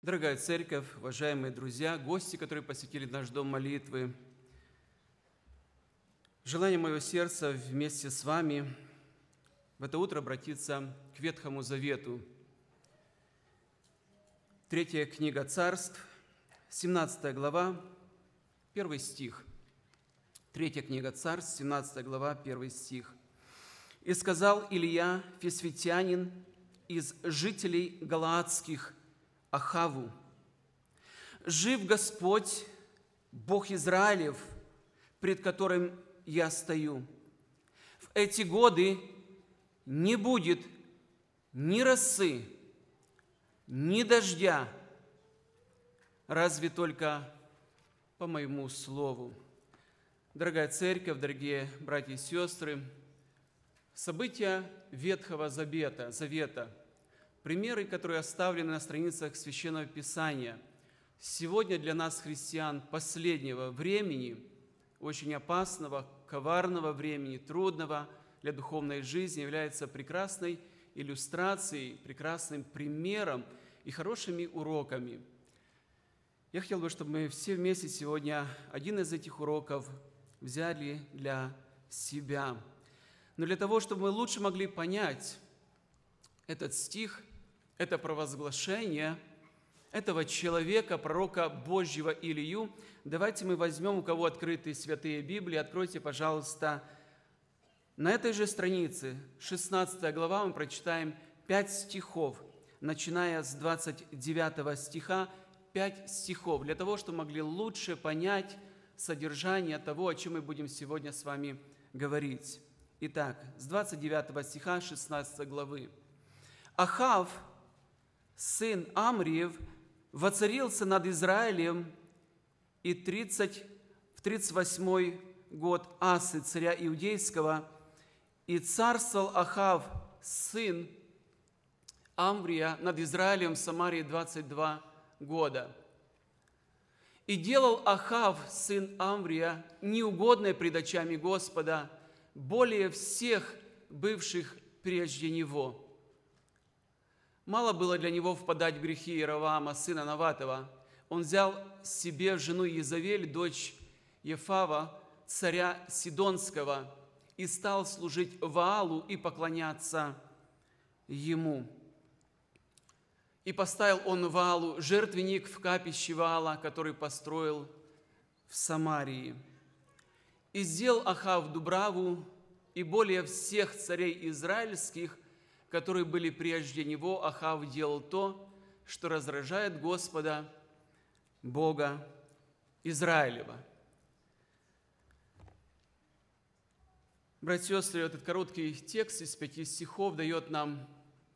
Дорогая церковь, уважаемые друзья, гости, которые посетили наш дом молитвы, желание моего сердца вместе с вами в это утро обратиться к Ветхому Завету. Третья книга Царств, 17 глава, 1 стих. Третья книга Царств, 17 глава, 1 стих. «И сказал Илия, фисфитянин, из жителей галаадских, Ахаву: жив Господь, Бог Израилев, пред которым я стою. В эти годы не будет ни росы, ни дождя, разве только по моему слову». Дорогая церковь, дорогие братья и сестры, события Ветхого Завета, примеры, которые оставлены на страницах Священного Писания, сегодня для нас, христиан, последнего времени, очень опасного, коварного времени, трудного для духовной жизни, является прекрасной иллюстрацией, прекрасным примером и хорошими уроками. Я хотел бы, чтобы мы все вместе сегодня один из этих уроков взяли для себя. Но для того, чтобы мы лучше могли понять этот стих, это провозглашение этого человека, пророка Божьего Илию, давайте мы возьмем, у кого открыты святые Библии, откройте, пожалуйста, на этой же странице, 16 глава, мы прочитаем 5 стихов, начиная с 29 стиха, 5 стихов, для того, чтобы могли лучше понять содержание того, о чем мы будем сегодня с вами говорить. Итак, с 29 стиха 16 главы. «Ахав, сын Амриев, воцарился над Израилем и в 38 год Асы, царя Иудейского, и царствовал Ахав, сын Амрия, над Израилем в Самарии 22 года. И делал Ахав, сын Амрия, неугодное пред очами Господа, более всех бывших прежде него. Мало было для него впадать в грехи Иеровоама, сына Наватова. Он взял себе в жену Иезавель, дочь Ефава, царя Сидонского, и стал служить Ваалу и поклоняться ему. И поставил он Ваалу жертвенник в капище Ваала, который построил в Самарии. И сделал Ахав Дубраву, и более всех царей израильских, которые были прежде него, Ахав делал то, что раздражает Господа, Бога Израилева». Братья и сестры, этот короткий текст из 5 стихов дает нам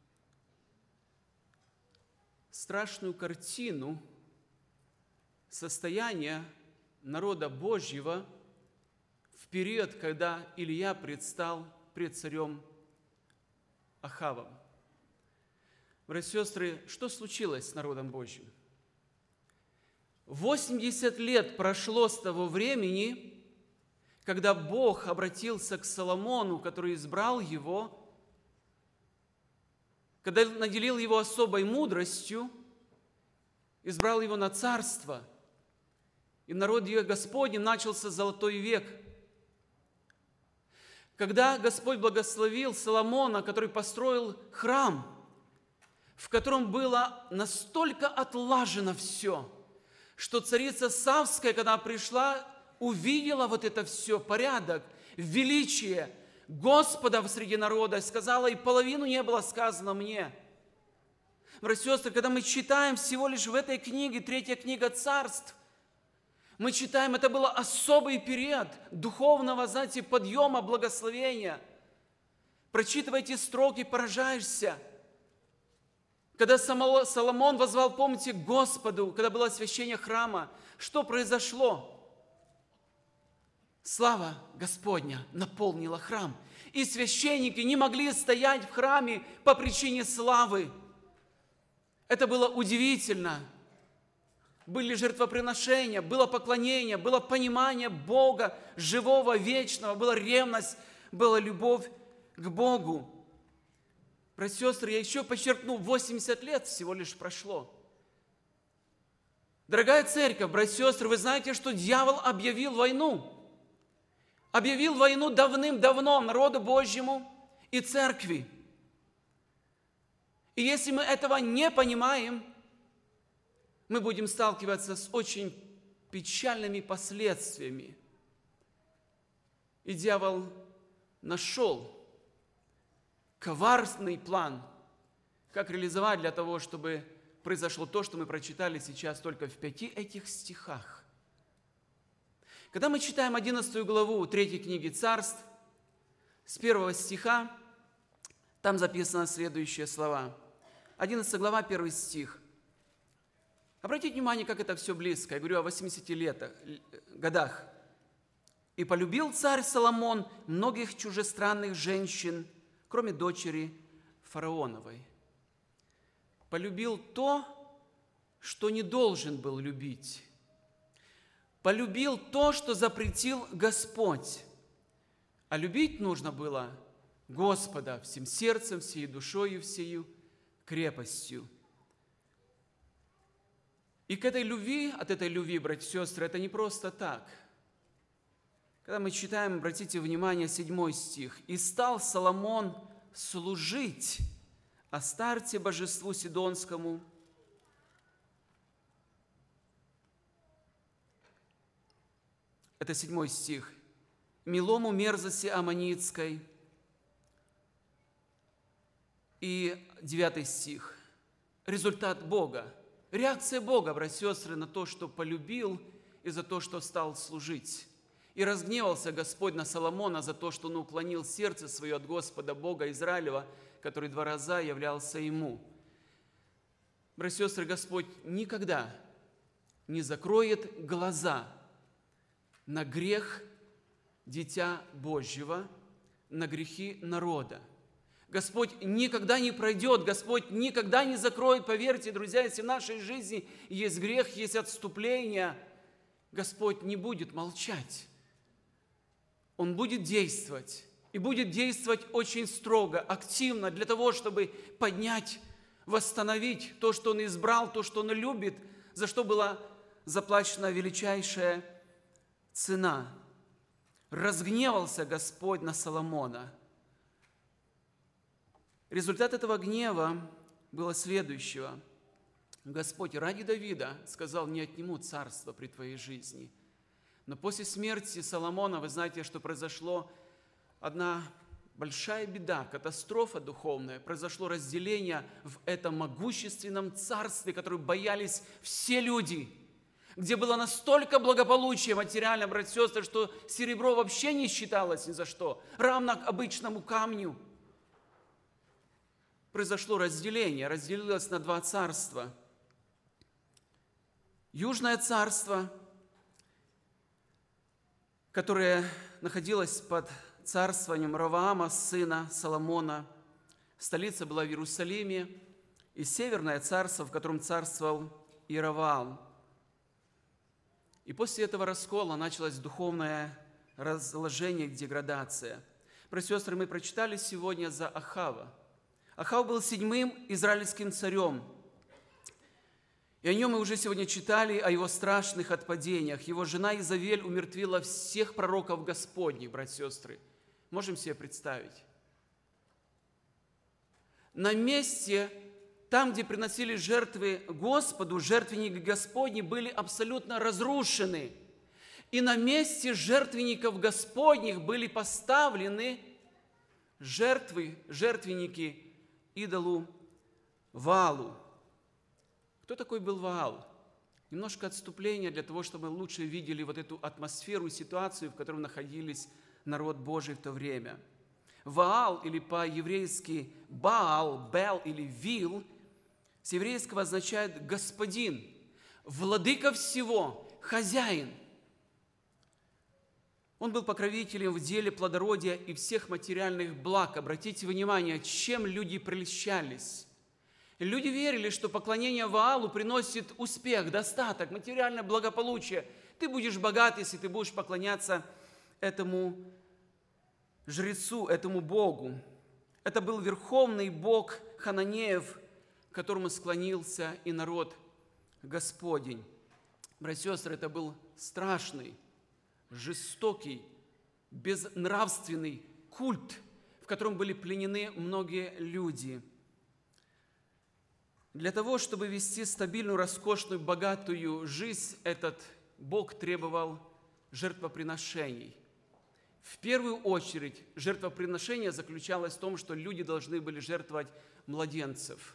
страшную картину состояния народа Божьего в период, когда Илия предстал пред царем Ахавом. Братья и сестры, что случилось с народом Божьим? 80 лет прошло с того времени, когда Бог обратился к Соломону, который избрал его, когда наделил его особой мудростью, избрал его на царство, и в народе Господнем начался золотой век. Когда Господь благословил Соломона, который построил храм, в котором было настолько отлажено все, что царица Савская, когда пришла, увидела вот это все, порядок, величие Господа среди народа, и сказала, и половину не было сказано мне. Братья и сестры, когда мы читаем всего лишь в этой книге, 3 книга Царств, мы читаем, это был особый период духовного, знаете, подъема, благословения. Прочитывая эти строки, поражаешься. Когда Соломон воззвал, помните, к Господу, когда было освящение храма, что произошло? Слава Господня наполнила храм. И священники не могли стоять в храме по причине славы. Это было удивительно. Были жертвоприношения, было поклонение, было понимание Бога, живого, вечного, была ревность, была любовь к Богу. Братья и сестры, я еще подчеркну, 80 лет всего лишь прошло. Дорогая церковь, братья и сестры, вы знаете, что дьявол объявил войну. Объявил войну давным-давно народу Божьему и церкви. И если мы этого не понимаем, мы будем сталкиваться с очень печальными последствиями. И дьявол нашел коварный план, как реализовать для того, чтобы произошло то, что мы прочитали сейчас только в 5 этих стихах. Когда мы читаем 11 главу 3 книги Царств, с 1 стиха, там записаны следующие слова. 11 глава, 1 стих. Обратите внимание, как это все близко. Я говорю о 80 годах. «И полюбил царь Соломон многих чужестранных женщин, кроме дочери фараоновой». Полюбил то, что не должен был любить. Полюбил то, что запретил Господь. А любить нужно было Господа всем сердцем, всей душой и всею крепостью. И к этой любви, от этой любви, братья и сестры, это не просто так. Когда мы читаем, обратите внимание, 7 стих. «И стал Соломон служить Астарте, божеству Сидонскому, это 7 стих, Милому мерзости Аммонитской». И 9 стих. Результат Бога. Реакция Бога, братья и сестры, на то, что полюбил и за то, что стал служить. И разгневался Господь на Соломона за то, что он уклонил сердце свое от Господа Бога Израилева, который 2 раза являлся ему. Братья и сестры, Господь никогда не закроет глаза на грех Дитя Божьего, на грехи народа. Господь никогда не пройдет, Господь никогда не закроет. Поверьте, друзья, если в нашей жизни есть грех, есть отступление, Господь не будет молчать. Он будет действовать. И будет действовать очень строго, активно, для того, чтобы поднять, восстановить то, что Он избрал, то, что Он любит, за что была заплачена величайшая цена. Разгневался Господь на Соломона. Результат этого гнева было следующего. Господь ради Давида сказал: не отниму царство при твоей жизни. Но после смерти Соломона, вы знаете, что произошло одна большая беда, катастрофа духовная. Произошло разделение в этом могущественном царстве, которое боялись все люди, где было настолько благополучие материально, братья и сестры, что серебро вообще не считалось ни за что, равно обычному камню. Произошло разделение, разделилось на 2 царства. Южное царство, которое находилось под царствованием Ровоама, сына Соломона. Столица была в Иерусалиме. И Северное царство, в котором царствовал Иеровоам. И после этого раскола началось духовное разложение, деградация. Братья и сестры, мы прочитали сегодня за Ахава. Ахав был 7-м израильским царем. И о нем мы уже сегодня читали, о его страшных отпадениях. Его жена Изавель умертвила всех пророков Господних, братья и сестры. Можем себе представить? На месте, там, где приносили жертвы Господу, жертвенники Господни были абсолютно разрушены. И на месте жертвенников Господних были поставлены жертвенники идолу Ваалу. Кто такой был Ваал? Немножко отступления для того, чтобы мы лучше видели вот эту атмосферу и ситуацию, в которой находились народ Божий в то время. Ваал, или по-еврейски Баал, Бел или Вил, с еврейского означает «господин», «владыка всего», «хозяин». Он был покровителем в деле плодородия и всех материальных благ. Обратите внимание, чем люди прельщались. Люди верили, что поклонение Ваалу приносит успех, достаток, материальное благополучие. Ты будешь богат, если ты будешь поклоняться этому жрецу, этому Богу. Это был верховный Бог хананеев, к которому склонился и народ Господень. Братья и сестры, это был страшный, жестокий, безнравственный культ, в котором были пленены многие люди. Для того, чтобы вести стабильную, роскошную, богатую жизнь, этот Бог требовал жертвоприношений. В первую очередь жертвоприношение заключалось в том, что люди должны были жертвовать младенцев.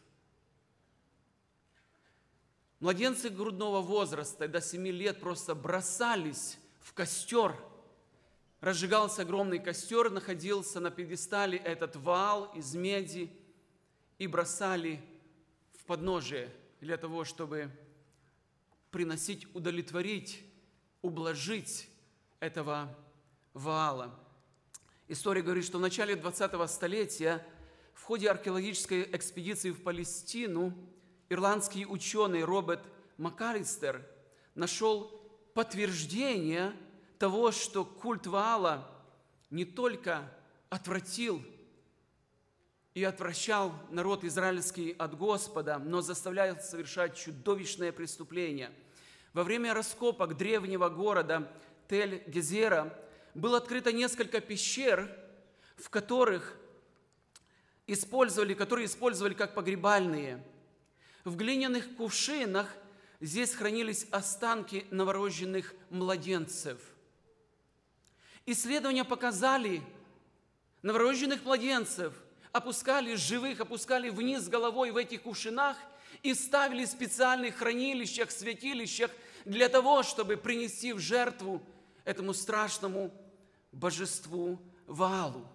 Младенцы грудного возраста до 7 лет просто бросались в костер. Разжигался огромный костер, находился на пьедестале этот Ваал из меди, и бросали в подножие для того, чтобы приносить, удовлетворить, ублажить этого Ваала. История говорит, что в начале 20-го столетия в ходе археологической экспедиции в Палестину ирландский ученый Роберт МакАлистер нашел подтверждение того, что культ Ваала не только отвратил и отвращал народ израильский от Господа, но заставлял совершать чудовищное преступление. Во время раскопок древнего города Тель-Гезера было открыто несколько пещер, которые использовали как погребальные. В глиняных кувшинах здесь хранились останки новорожденных младенцев. Исследования показали, новорожденных младенцев опускали живых, опускали вниз головой в этих кувшинах и ставили в специальных хранилищах, святилищах для того, чтобы принести в жертву этому страшному божеству Ваалу.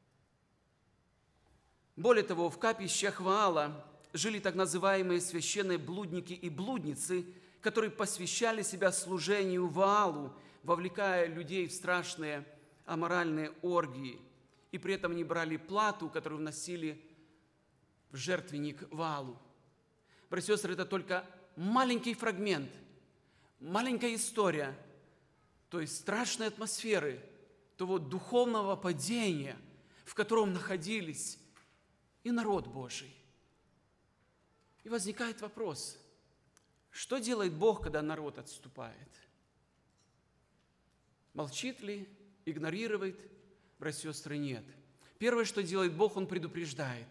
Более того, в капищах Ваала жили так называемые священные блудники и блудницы, которые посвящали себя служению Ваалу, вовлекая людей в страшные аморальные оргии. И при этом они брали плату, которую вносили в жертвенник Ваалу. Братья и сестры, это только маленький фрагмент, маленькая история той страшной атмосферы, того духовного падения, в котором находились и народ Божий. И возникает вопрос, что делает Бог, когда народ отступает? Молчит ли, игнорирует? Братья и сестры, нет. Первое, что делает Бог, Он предупреждает.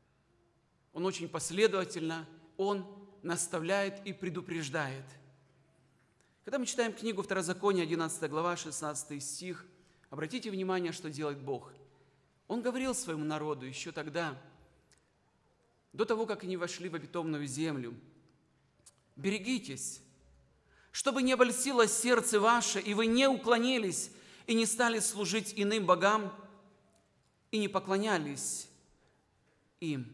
Он очень последовательно, Он наставляет и предупреждает. Когда мы читаем книгу Второзакония, 11 глава, 16 стих, обратите внимание, что делает Бог. Он говорил своему народу еще тогда, до того, как они вошли в обетованную землю: «Берегитесь, чтобы не обольстилось сердце ваше, и вы не уклонились и не стали служить иным богам, и не поклонялись им».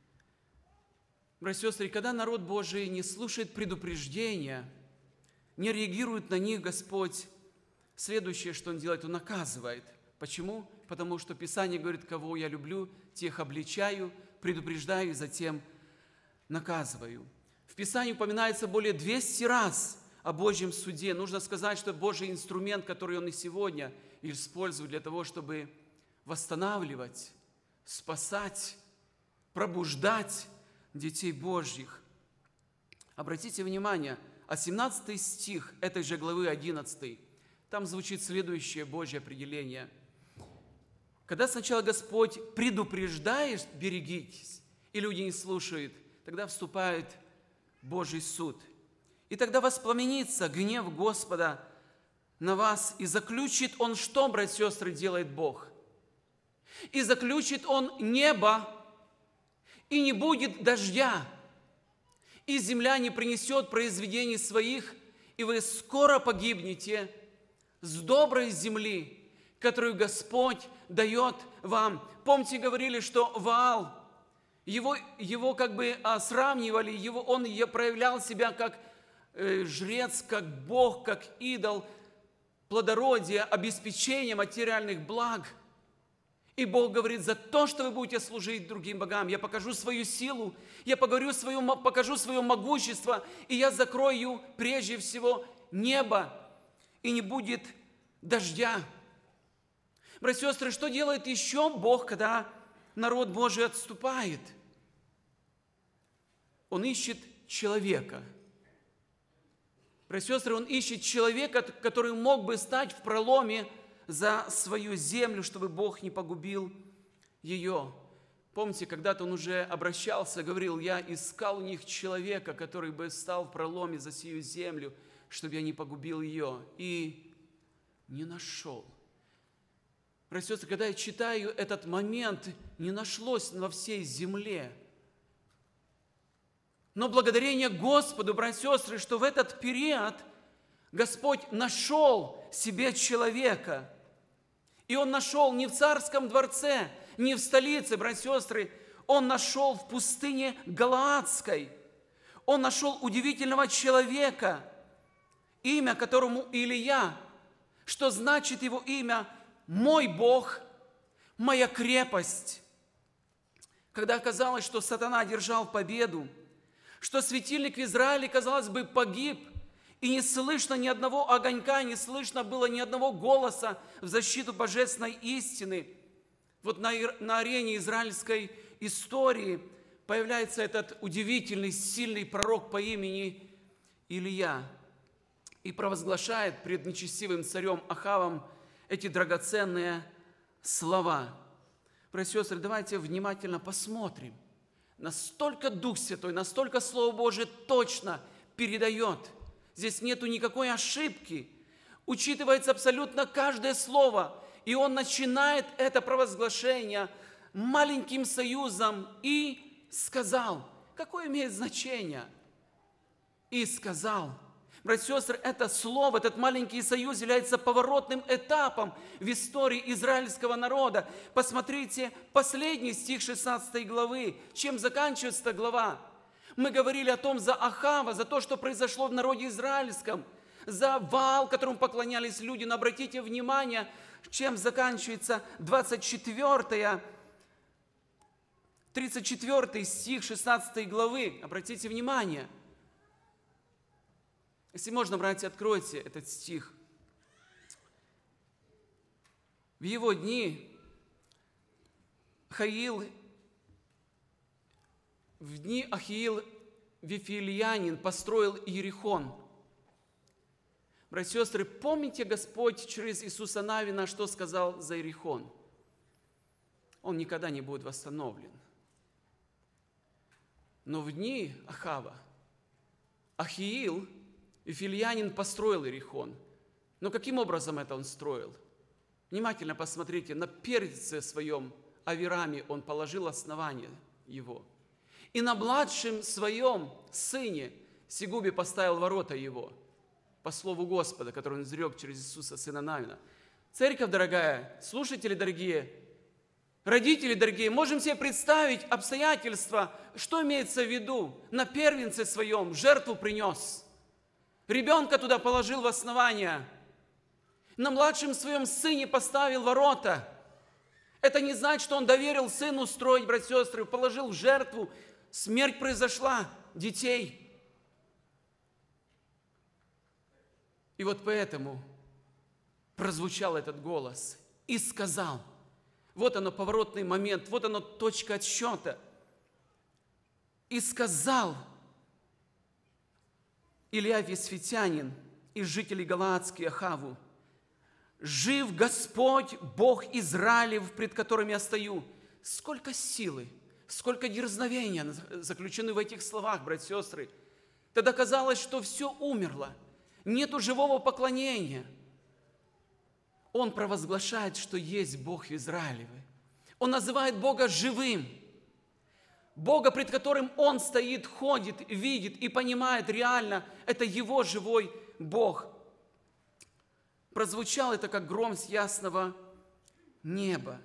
Братья и сестры, когда народ Божий не слушает предупреждения, не реагирует на них, Господь, следующее, что Он делает, Он наказывает. Почему? Потому что Писание говорит: «Кого я люблю, тех обличаю, предупреждаю и затем наказываю». В Писании упоминается более 200 раз о Божьем суде. Нужно сказать, что Божий инструмент, который Он и сегодня использует для того, чтобы восстанавливать, спасать, пробуждать детей Божьих. Обратите внимание, 17 стих этой же главы 11, там звучит следующее Божье определение. Когда сначала Господь предупреждает: «Берегитесь», и люди не слушают, тогда вступает Божий суд. И тогда воспламенится гнев Господа на вас, и заключит Он, что, братья и сестры, делает Бог? И заключит Он небо, и не будет дождя, и земля не принесет произведений своих, и вы скоро погибнете с доброй земли, которую Господь дает вам. Помните, говорили, что Ваал, его как бы сравнивали, он проявлял себя как жрец, как Бог, как идол, плодородия, обеспечения материальных благ. И Бог говорит: за то, что вы будете служить другим богам, я покажу свою силу, я покажу свое могущество, и я закрою прежде всего небо, и не будет дождя. Братья и сестры, что делает еще Бог, когда народ Божий отступает? Он ищет человека. Братья и сестры, он ищет человека, который мог бы стать в проломе за свою землю, чтобы Бог не погубил ее. Помните, когда-то он уже обращался, говорил: я искал у них человека, который бы стал в проломе за сию землю, чтобы я не погубил ее. И не нашел. Братья и сестры, когда я читаю этот момент, не нашлось во всей земле. Но благодарение Господу, братья и сестры, что в этот период Господь нашел себе человека. И Он нашел не в царском дворце, не в столице, братья и сестры, Он нашел в пустыне Галаадской. Он нашел удивительного человека, имя которому Илия. Что значит его имя? Мой Бог, моя крепость. Когда оказалось, что сатана одержал победу, что светильник в Израиле, казалось бы, погиб, и не слышно ни одного огонька, не слышно было ни одного голоса в защиту божественной истины. Вот на арене израильской истории появляется этот удивительный, сильный пророк по имени Илия и провозглашает пред нечестивым царем Ахавом эти драгоценные слова. Братья и сестры, давайте внимательно посмотрим. Настолько Дух Святой, настолько Слово Божие точно передает. Здесь нету никакой ошибки. Учитывается абсолютно каждое слово. И он начинает это провозглашение маленьким союзом «и сказал». Какое имеет значение? «И сказал». Братья и сестры, это слово, этот маленький союз является поворотным этапом в истории израильского народа. Посмотрите, последний стих 16 главы. Чем заканчивается эта глава? Мы говорили о том за Ахава, за то, что произошло в народе израильском, за Ваал, которому поклонялись люди. Но обратите внимание, чем заканчивается 34 стих 16 главы. Обратите внимание. Если можно, братья, откройте этот стих. В его дни Ахиил Вифилянин построил Иерихон. Братья и сестры, помните, Господь через Иисуса Навина что сказал за Иерихон? Он никогда не будет восстановлен. Но в дни Ахава Ахиил Вифилянин построил Иерихон. Но каким образом это он строил? Внимательно посмотрите, на перце своем Авираме он положил основание его. И на младшем своем сыне Сегубе поставил ворота его, по слову Господа, который он изрек через Иисуса, сына Навина. Церковь дорогая, слушатели дорогие, родители дорогие, можем себе представить обстоятельства, что имеется в виду. На первенце своем жертву принес, ребенка туда положил в основание, на младшем своем сыне поставил ворота. Это не значит, что он доверил сыну строить, братья и сестры, положил в жертву, смерть произошла детей. И вот поэтому прозвучал этот голос и сказал. Вот оно, поворотный момент, вот оно, точка отсчета. И сказал Илия Висфитянин из жителей Галаадских Ахаву: «Жив Господь, Бог Израилев, пред которым я стою». Сколько силы, сколько дерзновения заключены в этих словах, братья и сестры. Тогда казалось, что все умерло, нету живого поклонения. Он провозглашает, что есть Бог в Израилеве. Он называет Бога живым. Бога, пред которым Он стоит, ходит, видит и понимает реально, это Его живой Бог. Прозвучало это, как гром с ясного неба.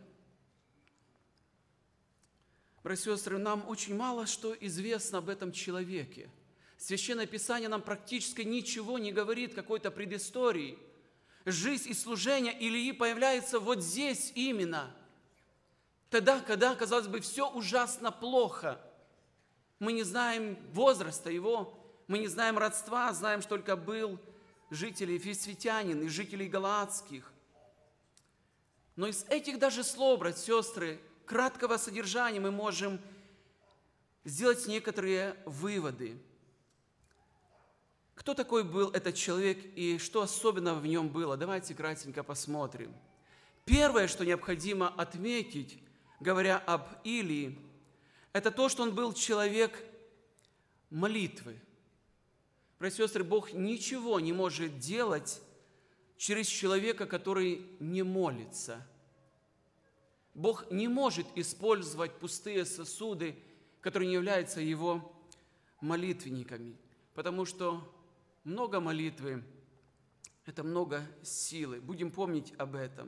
Братья и сестры, нам очень мало что известно об этом человеке. Священное Писание нам практически ничего не говорит, какой-то предыстории. Жизнь и служение Илии появляется вот здесь именно. Тогда, когда, казалось бы, все ужасно плохо. Мы не знаем возраста его, мы не знаем родства, знаем, что только был жителей Висфитянин и жителей Галаадских. Но из этих даже слов, братья и сестры, краткого содержания мы можем сделать некоторые выводы. Кто такой был этот человек и что особенного в нем было? Давайте кратенько посмотрим. Первое, что необходимо отметить, говоря об Илии, это то, что он был человек молитвы. Братья и сестры, Бог ничего не может делать через человека, который не молится. Бог не может использовать пустые сосуды, которые не являются Его молитвенниками, потому что много молитвы – это много силы. Будем помнить об этом.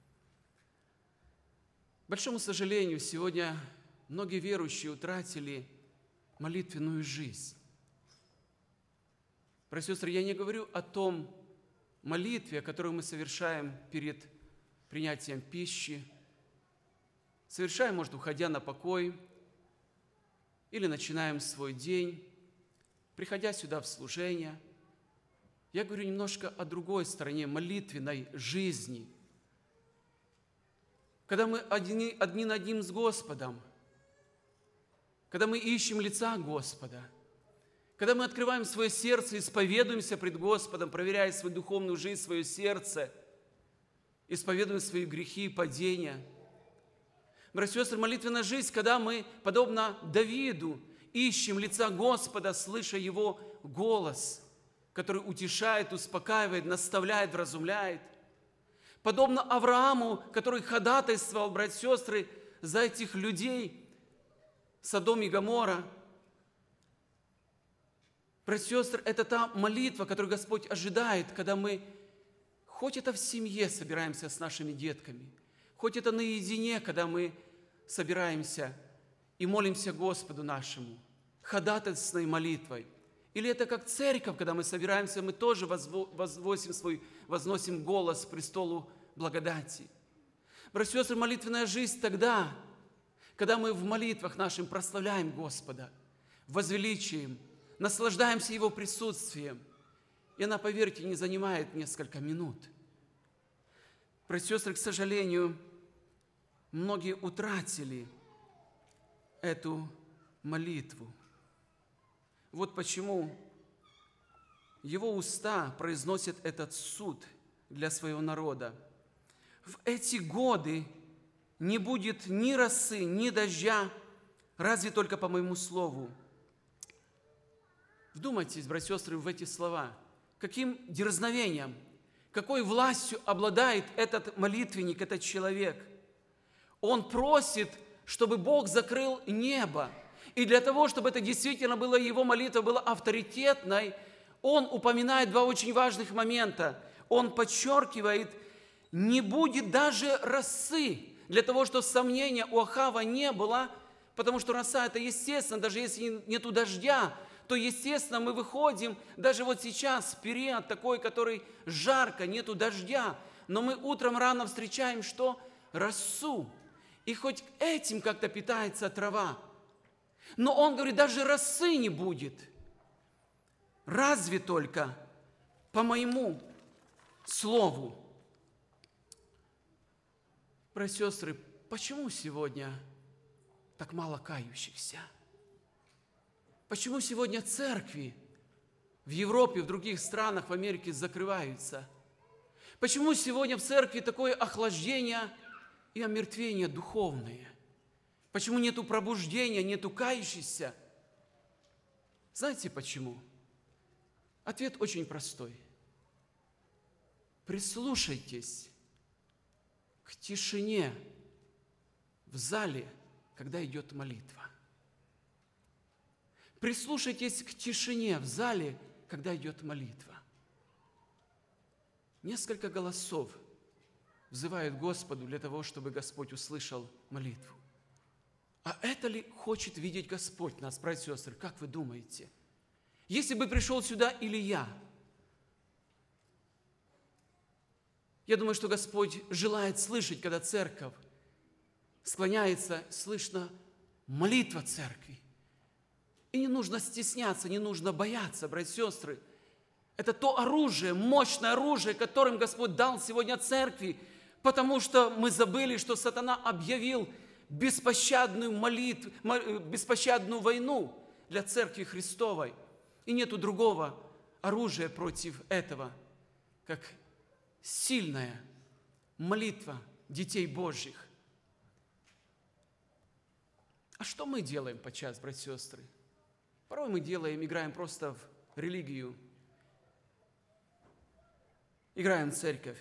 К большому сожалению, сегодня многие верующие утратили молитвенную жизнь. Братья и сестры, я не говорю о том молитве, которую мы совершаем перед принятием пищи, совершаем, может, уходя на покой, или начинаем свой день, приходя сюда в служение. Я говорю немножко о другой стороне молитвенной жизни. Когда мы одни на один с Господом, когда мы ищем лица Господа, когда мы открываем свое сердце, исповедуемся пред Господом, проверяя свою духовную жизнь, свое сердце, исповедуем свои грехи и падения. Братья и сестры, молитвенная жизнь, когда мы, подобно Давиду, ищем лица Господа, слыша Его голос, который утешает, успокаивает, наставляет, вразумляет. Подобно Аврааму, который ходатайствовал, братья и сестры, за этих людей, Содом и Гоморра. Братья и сестры, это та молитва, которую Господь ожидает, когда мы, хоть это в семье собираемся с нашими детками, хоть это наедине, когда мы собираемся и молимся Господу нашему, ходатайственной молитвой. Или это как церковь, когда мы собираемся, мы тоже возносим голос к престолу благодати. Братья и сестры, молитвенная жизнь тогда, когда мы в молитвах нашим прославляем Господа, возвеличиваем, наслаждаемся Его присутствием. И она, поверьте, не занимает несколько минут. Братья и сестры, к сожалению, многие утратили эту молитву. Вот почему Его уста произносят этот суд для своего народа. В эти годы не будет ни росы, ни дождя, разве только по моему слову. Вдумайтесь, братья и сестры, в эти слова. Каким дерзновением, какой властью обладает этот молитвенник, этот человек. Он просит, чтобы Бог закрыл небо. И для того, чтобы это действительно была его молитва, была авторитетной, он упоминает два очень важных момента. Он подчеркивает, не будет даже росы, для того, чтобы сомнения у Ахава не было, потому что роса – это естественно, даже если нету дождя, то, естественно, мы выходим, даже вот сейчас, в период такой, который жарко, нету дождя, но мы утром рано встречаем что? Росу. И хоть этим как-то питается трава. Но он говорит, даже росы не будет. Разве только по моему слову. Братья и сестры, почему сегодня так мало кающихся? Почему сегодня церкви в Европе, в других странах, в Америке закрываются? Почему сегодня в церкви такое охлаждение и омертвение духовное? Почему нету пробуждения, нету кающихся? Знаете почему? Ответ очень простой. Прислушайтесь к тишине в зале, когда идет молитва. Прислушайтесь к тишине в зале, когда идет молитва. Несколько голосов взывают Господу для того, чтобы Господь услышал молитву. А это ли хочет видеть Господь нас, братья и сестры? Как вы думаете? Если бы пришел сюда Илия, я думаю, что Господь желает слышать, когда церковь склоняется, слышно молитва церкви. И не нужно стесняться, не нужно бояться, братья и сестры. Это то оружие, мощное оружие, которым Господь дал сегодня церкви, потому что мы забыли, что сатана объявил беспощадную молитву, беспощадную войну для церкви Христовой. И нету другого оружие против этого, как сильная молитва детей Божьих. А что мы делаем подчас, братья и сестры? Порой мы играем просто в религию, играем в церковь.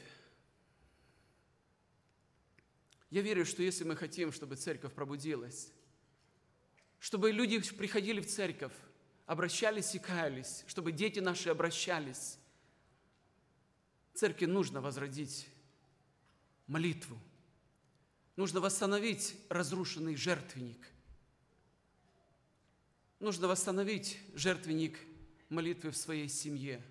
Я верю, что если мы хотим, чтобы церковь пробудилась, чтобы люди приходили в церковь, обращались и каялись, чтобы дети наши обращались, церкви нужно возродить молитву, нужно восстановить разрушенный жертвенник, нужно восстановить жертвенник молитвы в своей семье.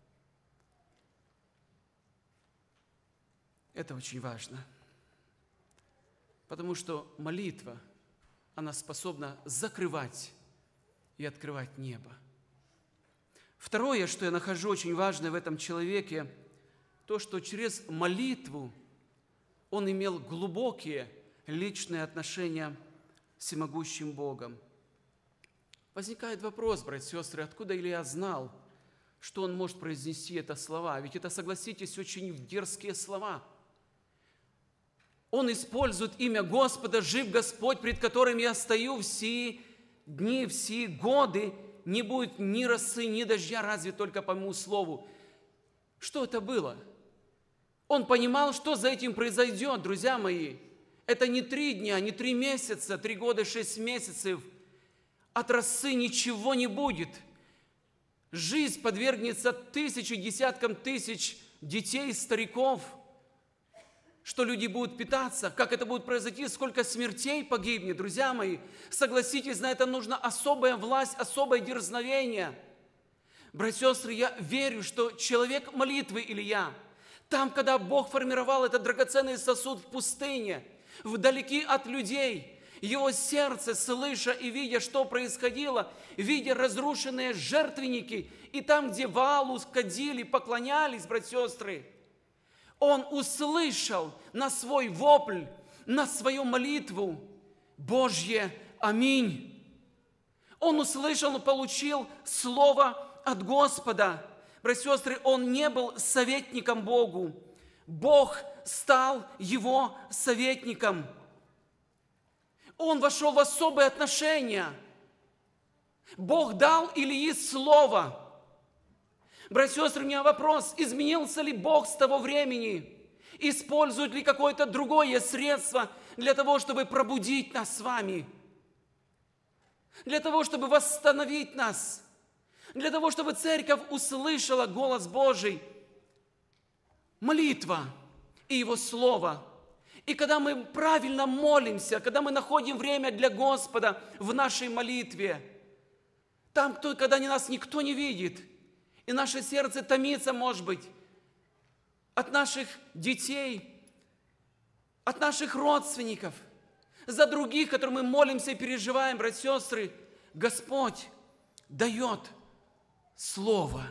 Это очень важно. Потому что молитва, она способна закрывать и открывать небо. Второе, что я нахожу очень важное в этом человеке, то, что через молитву он имел глубокие личные отношения с всемогущим Богом. Возникает вопрос, братья и сестры, откуда Илия знал, что он может произнести это слова? Ведь это, согласитесь, очень дерзкие слова. Он использует имя Господа, жив Господь, пред которым я стою в сии дни, в сии годы, не будет ни росы, ни дождя, разве только по моему слову. Что это было? Он понимал, что за этим произойдет, друзья мои. Это не 3 дня, не 3 месяца, 3 года, 6 месяцев. От росы ничего не будет. Жизнь подвергнется десяткам тысяч детей, стариков. Что люди будут питаться, как это будет произойти, сколько смертей погибнет, друзья мои. Согласитесь, на это нужна особая власть, особое дерзновение. Братья и сестры, я верю, что человек молитвы Илия, там, когда Бог формировал этот драгоценный сосуд в пустыне, вдалеке от людей, его сердце, слыша и видя, что происходило, видя разрушенные жертвенники, и там, где Ваалу кадили, поклонялись, братья и сестры, он услышал на свой вопль, на свою молитву Божье «Аминь». Он услышал, получил слово от Господа. Братья и сестры, он не был советником Богу. Бог стал его советником. Он вошел в особые отношения. Бог дал Илии слово. Братья и сестры, у меня вопрос, изменился ли Бог с того времени? Использует ли какое-то другое средство для того, чтобы пробудить нас с вами? Для того, чтобы восстановить нас? Для того, чтобы церковь услышала голос Божий? Молитва и Его Слово. И когда мы правильно молимся, когда мы находим время для Господа в нашей молитве, там, когда нас никто не видит, и наше сердце томится, может быть, от наших детей, от наших родственников, за других, которым мы молимся и переживаем, братья и сестры, Господь дает Слово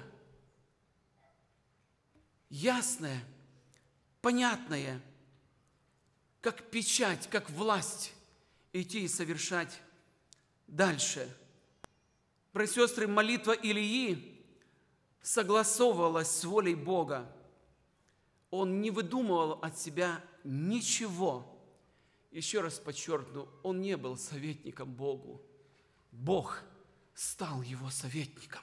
ясное, понятное, как печать, как власть идти и совершать дальше. Братья и сестры, молитва Илии согласовывалась с волей Бога. Он не выдумывал от себя ничего. Еще раз подчеркну, он не был советником Богу. Бог стал его советником.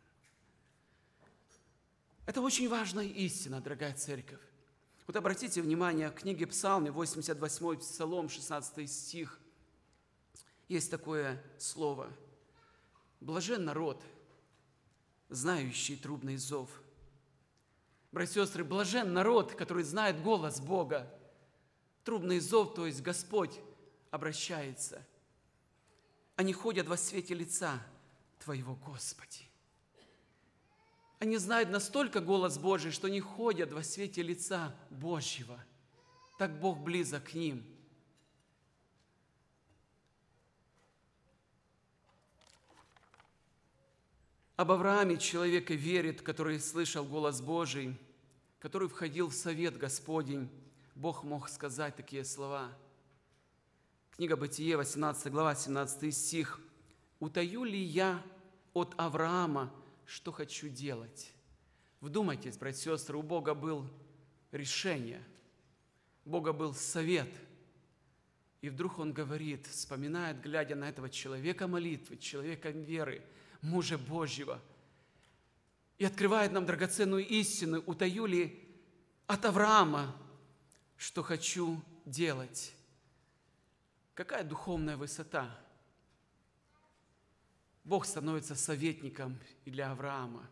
Это очень важная истина, дорогая церковь. Вот обратите внимание, в книге Псалме, 88-й Псалом, 16 стих, есть такое слово. «Блажен народ, знающий трубный зов». Братья и сестры, блажен народ, который знает голос Бога. Трубный зов, то есть Господь обращается. Они ходят во свете лица Твоего, Господи. Они знают настолько голос Божий, что они ходят во свете лица Божьего. Так Бог близок к ним. Об Аврааме человек и верит, который слышал голос Божий, который входил в совет Господень. Бог мог сказать такие слова. Книга Бытие, 18 глава, 17 стих. «Утаю ли я от Авраама что хочу делать. Вдумайтесь, братья и сестры, у Бога был решение, у Бога был совет. И вдруг Он говорит, вспоминает, глядя на этого человека молитвы, человека веры, мужа Божьего, и открывает нам драгоценную истину, утаю ли от Авраама, что хочу делать. Какая духовная высота! Бог становится советником и для Авраама.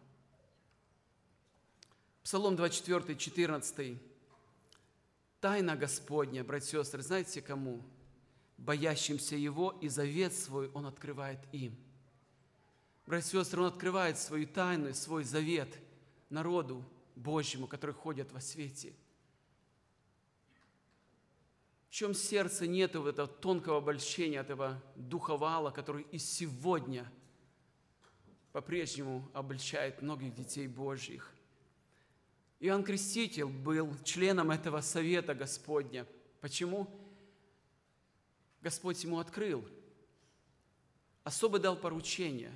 Псалом 24, 14. Тайна Господня, братья и сестры, знаете кому? Боящимся Его, и завет свой Он открывает им. Братья и сестры, Он открывает свою тайну, свой завет народу Божьему, который ходит во свете. В чем сердце нет этого тонкого обольщения, этого духа вала, который и сегодня по-прежнему обольщает многих детей Божьих. Иоанн Креститель был членом этого совета Господня. Почему? Господь ему открыл, особо дал поручение.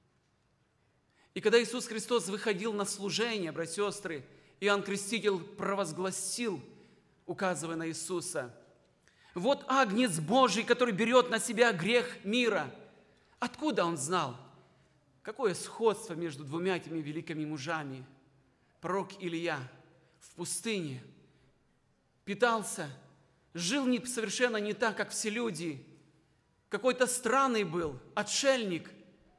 И когда Иисус Христос выходил на служение, братья и сестры, Иоанн Креститель провозгласил, указывая на Иисуса: «Вот Агнец Божий, который берет на себя грех мира». Откуда он знал? Какое сходство между двумя этими великими мужами? Пророк Илия в пустыне питался, жил совершенно не так, как все люди. Какой-то странный был, отшельник.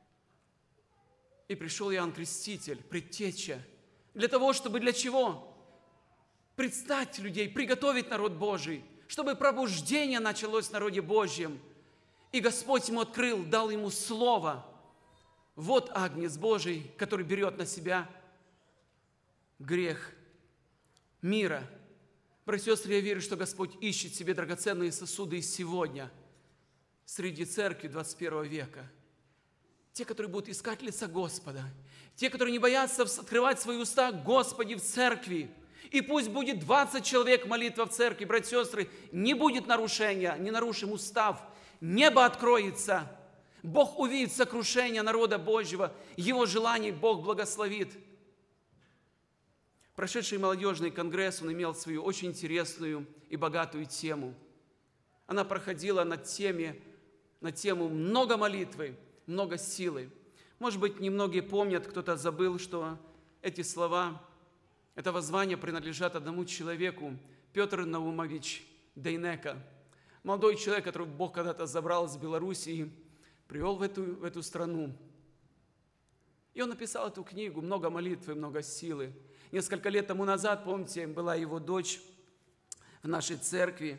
И пришел Иоанн Креститель, предтеча, для того, чтобы для чего? Предстать людей, приготовить народ Божий, чтобы пробуждение началось в народе Божьем. И Господь ему открыл, дал ему слово. Вот Агнец Божий, который берет на себя грех мира. Братья и сестры, я верю, что Господь ищет себе драгоценные сосуды и сегодня среди церкви 21 века. Те, которые будут искать лица Господа, те, которые не боятся открывать свои уста: Господи, в церкви. И пусть будет 20 человек молитва в церкви, братья и сестры, не будет нарушения, не нарушим устав, небо откроется, Бог увидит сокрушение народа Божьего, Его желаний Бог благословит. Прошедший молодежный конгресс, он имел свою очень интересную и богатую тему. Она проходила на тему много молитвы, много силы. Может быть, немногие помнят, кто-то забыл, что эти слова, это воззвание принадлежат одному человеку, Петр Наумович Дейнека. Молодой человек, которого Бог когда-то забрал из Белоруссии, привел в эту страну. И он написал эту книгу, много молитвы, много силы. Несколько лет тому назад, помните, была его дочь в нашей церкви.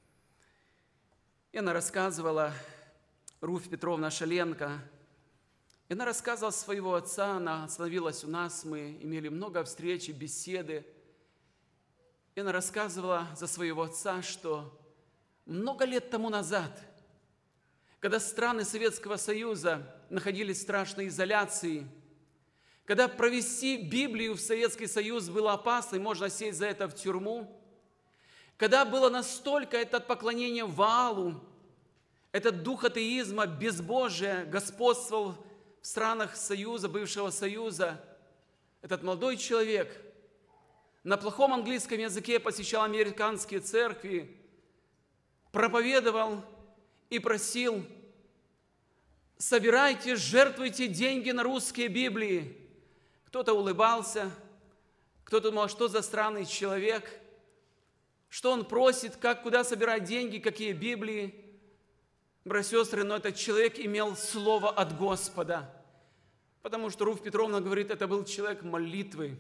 И она рассказывала, Руфь Петровна Шаленко, и она рассказывала своего отца, она остановилась у нас, мы имели много встреч и беседы. И она рассказывала за своего отца, что много лет тому назад, когда страны Советского Союза находились в страшной изоляции, когда провести Библию в Советский Союз было опасно, и можно сесть за это в тюрьму, когда было настолько это поклонение Ваалу, этот дух атеизма, безбожия господствовал в странах Союза, бывшего Союза, этот молодой человек на плохом английском языке посещал американские церкви, проповедовал и просил: собирайте, жертвуйте деньги на русские Библии. Кто-то улыбался, кто-то думал, что за странный человек, что он просит, куда собирать деньги, какие Библии. Братья и сестры, но этот человек имел слово от Господа, потому что Руфь Петровна говорит, это был человек молитвы.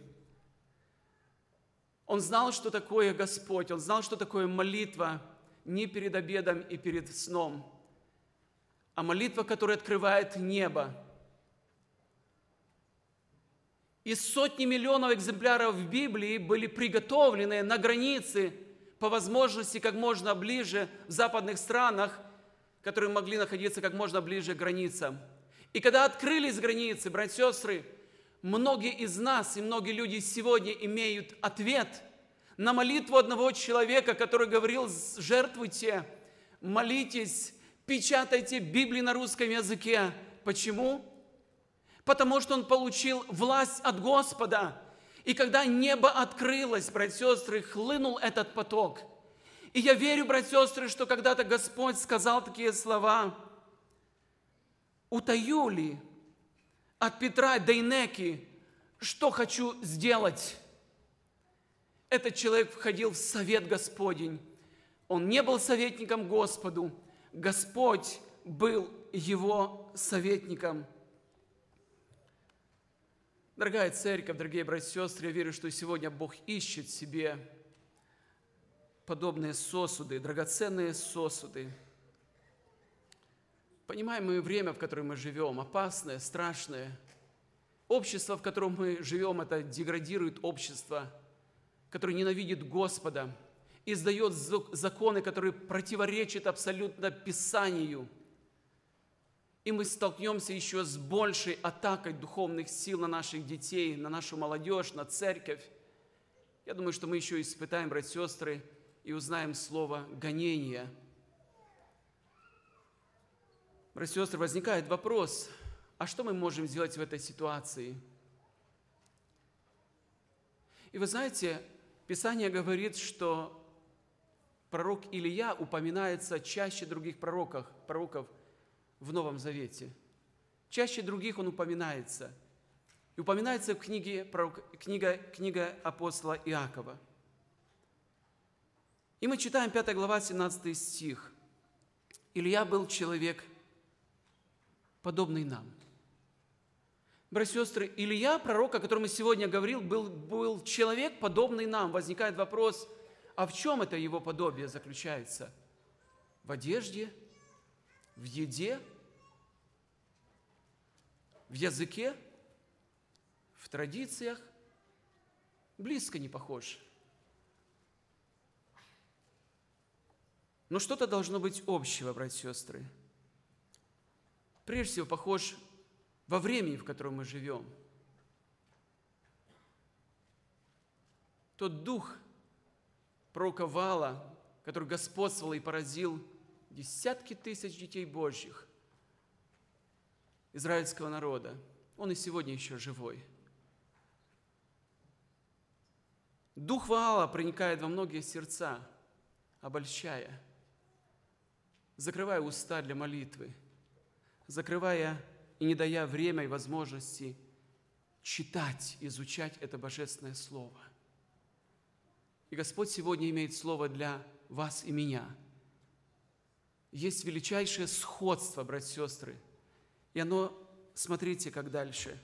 Он знал, что такое Господь, он знал, что такое молитва не перед обедом и перед сном, а молитва, которая открывает небо. И сотни миллионов экземпляров Библии были приготовлены на границе, по возможности, как можно ближе в западных странах, которые могли находиться как можно ближе к границам. И когда открылись границы, братья и сестры, многие из нас и многие люди сегодня имеют ответ на молитву одного человека, который говорил: жертвуйте, молитесь, печатайте Библии на русском языке. Почему? потому что он получил власть от Господа. И когда небо открылось, братья и сестры, хлынул этот поток. И я верю, братья и сестры, что когда-то Господь сказал такие слова: «Утаю ли от Петра Дейнеки, что хочу сделать?» Этот человек входил в совет Господень. Он не был советником Господу. Господь был его советником. Дорогая церковь, дорогие братья и сестры, я верю, что сегодня Бог ищет себе подобные сосуды, драгоценные сосуды. Понимаем мы время, в котором мы живем, опасное, страшное. Общество, в котором мы живем, это деградирует общество, которое ненавидит Господа, издает законы, которые противоречат абсолютно Писанию. И мы столкнемся еще с большей атакой духовных сил на наших детей, на нашу молодежь, на церковь. Я думаю, что мы еще испытаем, братья и сестры, и узнаем слово «гонение». Братья и сестры, возникает вопрос, а что мы можем сделать в этой ситуации? И вы знаете, Писание говорит, что пророк Илия упоминается чаще других пророков в Новом Завете. Чаще других он упоминается. И упоминается в книга апостола Иакова. И мы читаем 5 глава, 17 стих. «Илия был человек, подобный нам». Братья и сестры, Илия, пророк, о котором мы сегодня говорил, был человек, подобный нам. Возникает вопрос, а в чем это его подобие заключается? В одежде? В еде? В языке? В традициях? Близко не похож. Но что-то должно быть общего, братья и сестры. Прежде всего, похож во времени, в котором мы живем. Тот дух пророка Ваала, который господствовал и поразил десятки тысяч детей Божьих, израильского народа, он и сегодня еще живой. Дух Ваала проникает во многие сердца, обольщая, закрывая уста для молитвы, закрывая и не дая время и возможности читать, изучать это Божественное Слово. И Господь сегодня имеет Слово для вас и меня. Есть величайшее сходство, братья и сестры. И оно, смотрите, как дальше.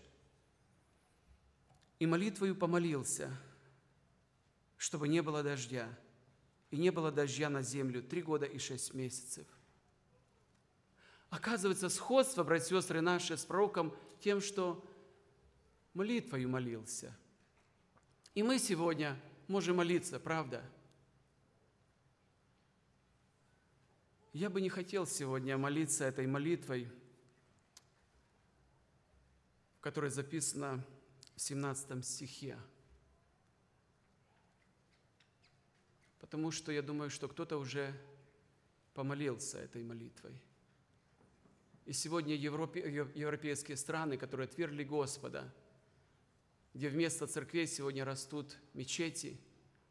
«И молитвою помолился, чтобы не было дождя. И не было дождя на землю 3 года и 6 месяцев». Оказывается, сходство, братья и сестры, наши с пророком тем, что молитвою молился. И мы сегодня можем молиться, правда? Я бы не хотел сегодня молиться этой молитвой, в которой записано в 17 стихе. Потому что я думаю, что кто-то уже помолился этой молитвой. И сегодня европейские страны, которые отвергли Господа, где вместо церквей сегодня растут мечети,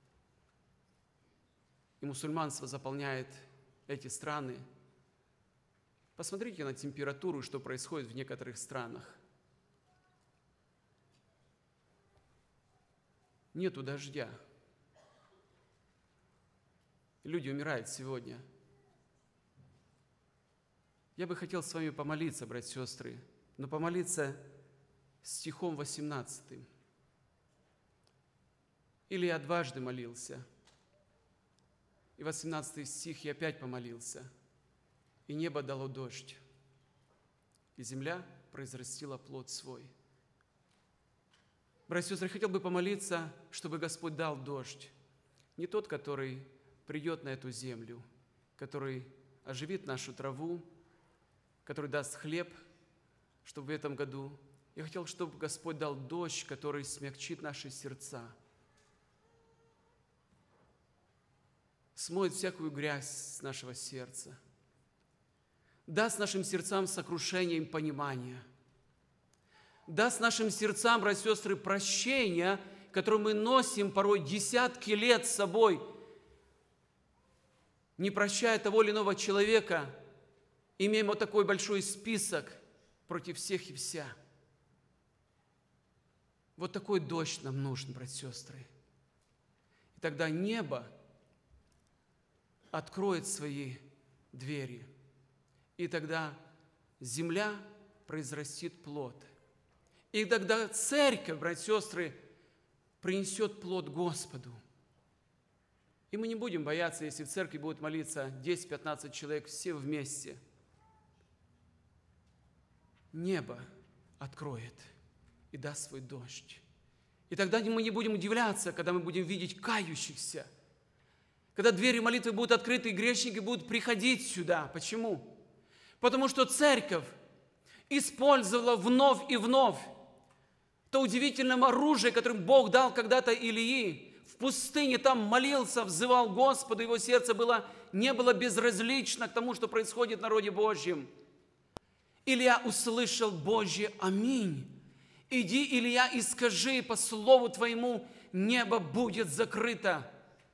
и мусульманство заполняет эти страны. Посмотрите на температуру, что происходит в некоторых странах. Нету дождя. Люди умирают сегодня. Я бы хотел с вами помолиться, братья и сестры, но помолиться стихом 18. Или я дважды молился, и 18 стих я опять помолился, и небо дало дождь, и земля произрастила плод свой. Братья и сестры, я хотел бы помолиться, чтобы Господь дал дождь, не тот, который придет на эту землю, который оживит нашу траву, который даст хлеб, чтобы в этом году. Я хотел, чтобы Господь дал дождь, который смягчит наши сердца, смоет всякую грязь с нашего сердца, даст нашим сердцам сокрушение и понимание, даст нашим сердцам, братья и сестры, прощение, которое мы носим порой десятки лет с собой, не прощая того или иного человека, имеем вот такой большой список против всех и вся. Вот такой дождь нам нужен, братья и сестры. И тогда небо откроет свои двери, и тогда земля произрастит плод. И тогда церковь, братья и сестры, принесет плод Господу. И мы не будем бояться, если в церкви будет молиться 10-15 человек, все вместе. Небо откроет и даст свой дождь. И тогда мы не будем удивляться, когда мы будем видеть кающихся, когда двери молитвы будут открыты, и грешники будут приходить сюда. Почему? Потому что церковь использовала вновь и вновь то удивительное оружие, которым Бог дал когда-то Илии. В пустыне там молился, взывал Господу, его сердце не было безразлично к тому, что происходит в народе Божьем. Илия услышал Божье «Аминь». Иди, Илия, и скажи по слову твоему, небо будет закрыто.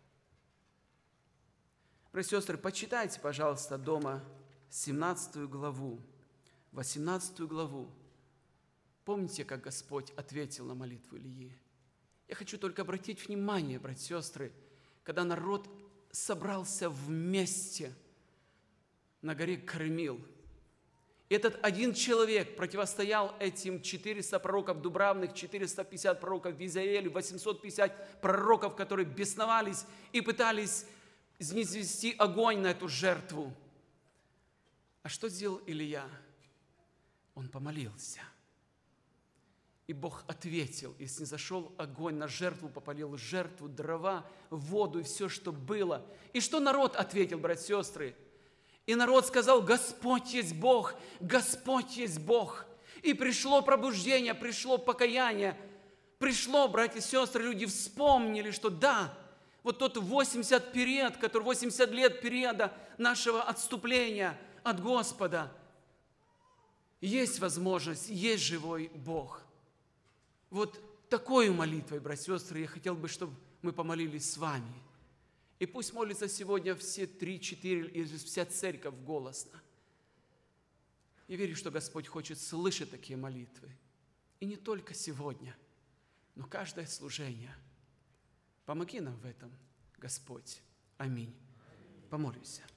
Братья и сестры, почитайте, пожалуйста, дома 17 главу, 18 главу. Помните, как Господь ответил на молитву Илии? Я хочу только обратить внимание, братья и сестры, когда народ собрался вместе на горе Кармил, этот один человек противостоял этим 400 пророков дубравных, 450 пророков в Израиле, 850 пророков, которые бесновались и пытались низвести огонь на эту жертву. А что сделал Илия? Он помолился. И Бог ответил, и снизошел огонь на жертву, попалил жертву, дрова, воду и все, что было. И что народ ответил, братья и сестры? И народ сказал: Господь есть Бог, Господь есть Бог. И пришло пробуждение, пришло покаяние, пришло, братья и сестры, люди вспомнили, что да, вот тот 80 лет периода нашего отступления от Господа, есть возможность, есть живой Бог. Вот такой молитвой, братья и сестры, я хотел бы, чтобы мы помолились с вами. И пусть молятся сегодня все 3-4 и вся церковь голосно. Я верю, что Господь хочет слышать такие молитвы. И не только сегодня, но каждое служение. Помоги нам в этом, Господь. Аминь. Помолимся.